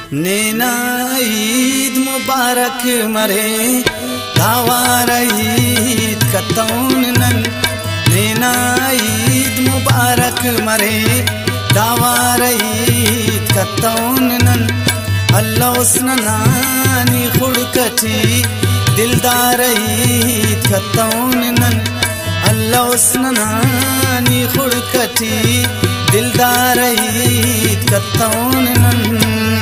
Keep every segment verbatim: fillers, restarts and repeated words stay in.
नेना ईद मुबारक मरे दावार ईद कतौन नन। नेना ईद मुबारक मरे दावार ईद कतौन नन। अल्लाह उसनानी खुड़कटी दिलदार ईद कतौन नन। अल्लाह उसनानी खुड़कटी दिलदार ईद कतौन नन।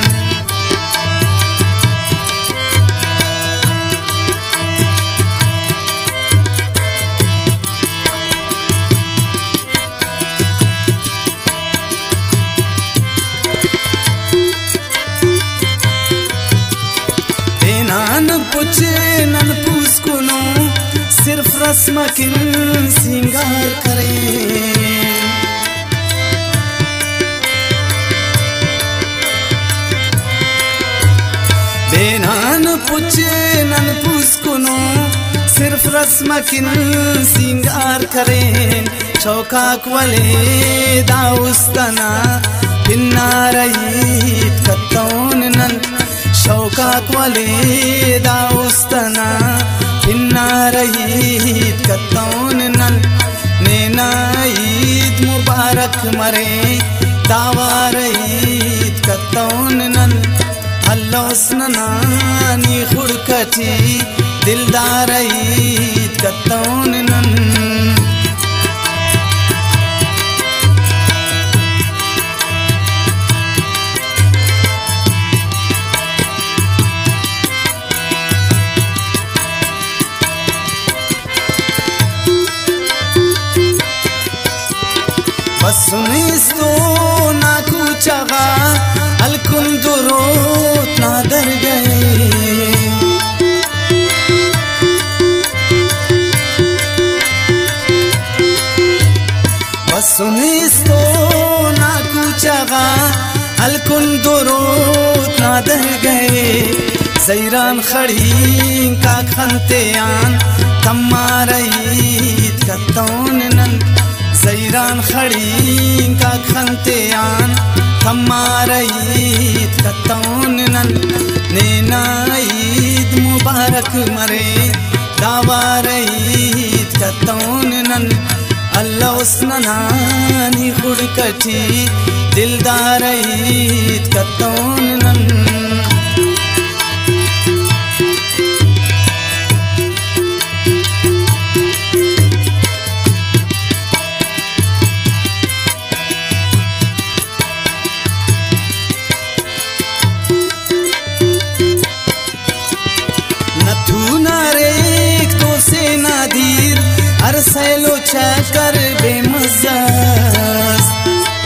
नन पुछे नन पूसकुनो सिर्फ रस्म किन सिंगार करे। बेनान पुछे नन पूसकुनो सिर्फ रस्म किन सिंगार करे। चौकाक वले दाउस्तना पिन्नार ईद कतौन नन। शौकाक वले दाउस्तना पिन्नार ईद कतौन नन। नेना ईद मुबारक मरे दावार ईद कतौन नन। अल्लाह उसनानी खुड़कटी दिलदार ईद कतौन नन। बसुनिस्तो ना कुचगा अलकुंदुरोत ना दर गए। बसुनिस्तो ना कुचगा अलकुंदुरोत ना दर गए। जैरान खड़ी का खंतेयान तम्मार ईद कतौन नन। जैरान खड़ी का खंतेयान तम्मार ईद कतौन नन। नेना ईद मुबारक मरे दावार ईद कतौन नन। अल्लाह उसनानी खुड़कटी दिलदार ईद कतौन नन। नादीर अरसैलो चकर बेमज़्ज़।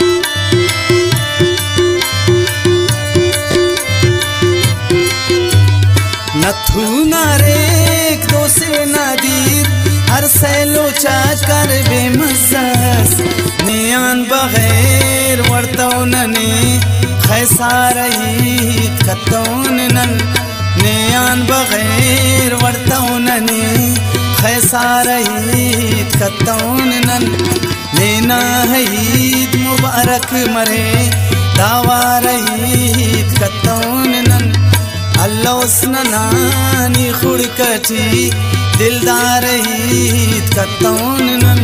नथु नारेक दो से नादीर अरसैलो चकर बेमज़्ज़। नियान बगैर वर्तौनने खैसार ईद कतौन नन। नियान बगैर वर्तौनने खैसार ईद कतौन नन। नेना ईद मुबारक मरे दावार ईद कतौन नन। अल्लाह उसनानी खुड़कटी दिलदार ईद कतौन नन।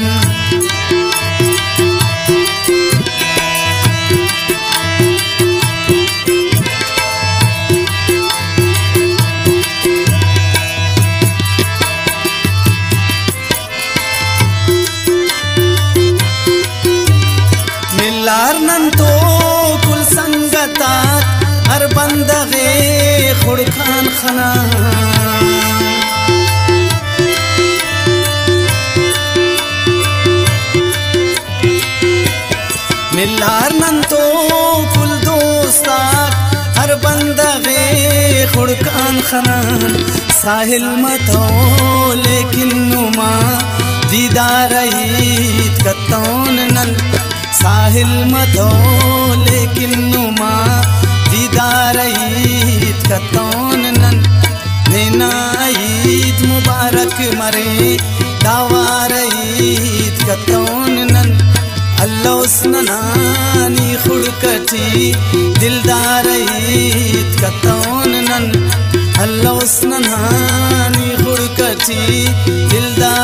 मिल्लार नन तो कुल संगतात हर बंदगे खुड़खान खना। मिल्लार नन तो कुल दोस्ताक हर बंदगे खुड़खान खना। साहिल मतो लेकिन नुमा दीदार ईद कतौन नन। साहिल मतो लेकिन नुमा दीदार ईद कतौन नन। नेना ईद मुबारक मरे दावार ईद कतौन नन। अल्लाह उसनानी खुड़कटी दिलदारईत कतौन नन हल्लोस नन्हानी खुड़कटी दिलदार